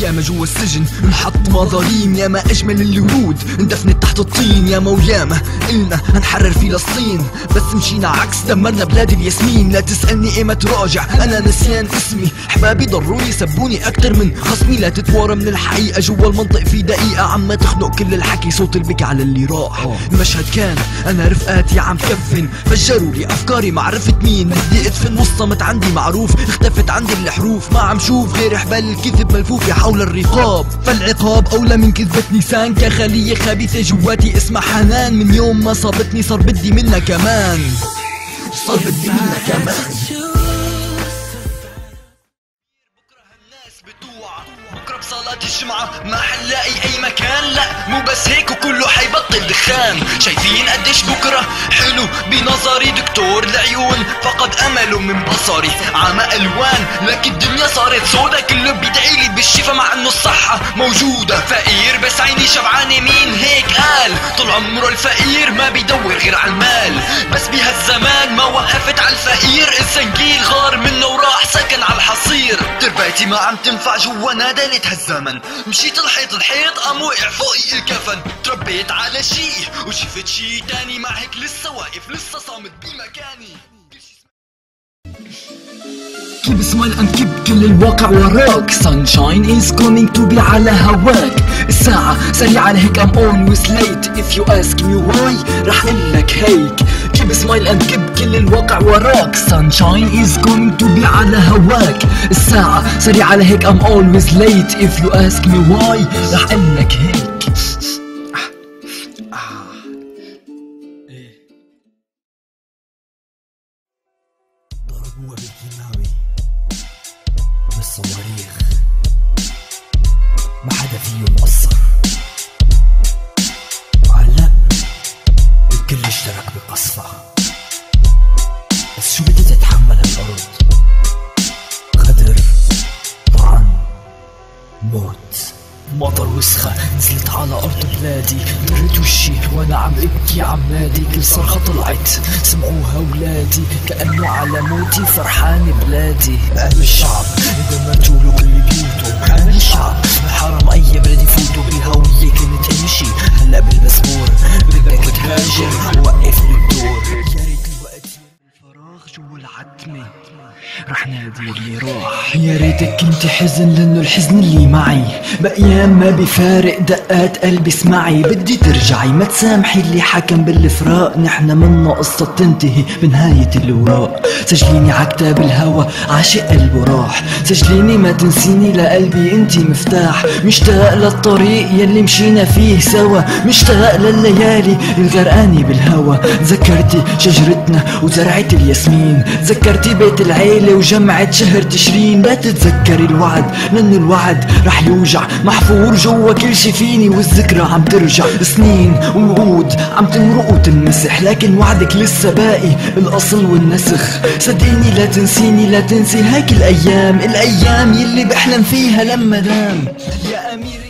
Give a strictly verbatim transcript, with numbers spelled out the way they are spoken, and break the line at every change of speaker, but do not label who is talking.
ياما جوا السجن انحط مظاليم، ياما اجمل الورود اندفنت تحت الطين، ياما وياما قلنا هنحرر فلسطين بس مشينا عكس دمرنا بلاد الياسمين. لا تسألني ايمت راجع انا نسيان اسمي، احبابي ضروري سبوني اكتر من خصمي. لا تتوارى من الحقيقة جوا المنطق في دقيقة عم تخنق كل الحكي، صوت البكي على اللي راح. المشهد كان انا رفقاتي عم كفن، فجروا لي افكاري ما عرفت مين، بدي ادفن وسطمت عندي معروف، اختفت عندي الحروف ما عم شوف غير حبال الكذب ملفوفة حول الرقاب. فالعقاب اولى من كذبة لسان كخلية خبيثة جواتي اسمها حنان، من يوم ما صابتني صار بدي منها كمان، صار بدي منها كمان. بكرة بصلاة الجمعة ما حنلاقي اي مكان، لا مو بس هيك وكله حيبطل دخان. شايفين قديش بكرة حلو بنظري، دكتور العيون فقد امله من بصري، عمى الوان لكن الدنيا صارت سودا، كله بيدعيلي بالشفا مع انه الصحة موجودة. فقير بس عيني شبعانة مين هيك قال، طول عمره الفقير ما بيدور غير على المال، بس بهالزمان ما وقفت على الفقير، الزنجيل غار منه وراح سكن على الحصير. تربيتي ما عم تنفع جوا نادلت هالزمن، مشيت الحيط الحيط قام وقع فوقي الكفن. تربيت على شي وشفت شي تاني، مع هيك لسه واقف لسه صامت بمكاني. Keep a smile and keep كل الواقع وراك، sunshine is coming to be على هواك. الساعة سريعة لهيك I'm always late, if you ask me why رح قلك هيك. Keep a smile and keep كل الواقع وراك، sunshine is coming to be على هواك. الساعة سريعة لهيك I'm always late, if you ask me why رح قلك هيك. ضربوها بالكيماوي بالصواريخ ما حدا فيهم قصر، وهلأ الكل اشترك بقصفة. بس شو بدها تتحمل الأرض؟ غدر، طعن، موت، مطر وسخة نزلت على أرض بلادي، درت وشي وأنا عم ابكي عمادي، كل صرخة طلعت سمعوها ولادي، كأنه على موتي فرحان بلادي. أهل الشعب إذا ماتوا له كل بيوتهم، أهل الشعب بحرم أي بلد يفوتوا بهوية كانت تمشي، هلأ بالبسبور بدك تهاجر ووقف بالدور. يا ريت الوقت الفراغ جوا العتمة رح نادي اللي راح، يا ريتك كنت حزن لانه الحزن اللي معي بايام ما بفارق دقات قلبي. اسمعي بدي ترجعي ما تسامحي اللي حكم بالفراق، نحنا منا قصة تنتهي بنهاية الوراق. سجليني عكتاب الهوى عاشق قلبه راح، سجليني ما تنسيني لقلبي انتي مفتاح. مشتاق للطريق يلي مشينا فيه سوا، مشتاق لليالي الغرقاني بالهوى. ذكرتي شجرتنا وزرعة الياسمين، ذكرتي بيت العيلة وجمعة شهر تشرين. لا تتذكري الوعد لأن الوعد رح يوجع، محفور جوا كل شي فيني والذكرى عم ترجع. سنين ووعود عم تمرق وتنمسح، لكن وعدك لسه باقي الأصل والنسخ. صدقيني لا تنسيني لا تنسي هيك الأيام، الأيام يلي بحلم فيها لما نام. يا أمير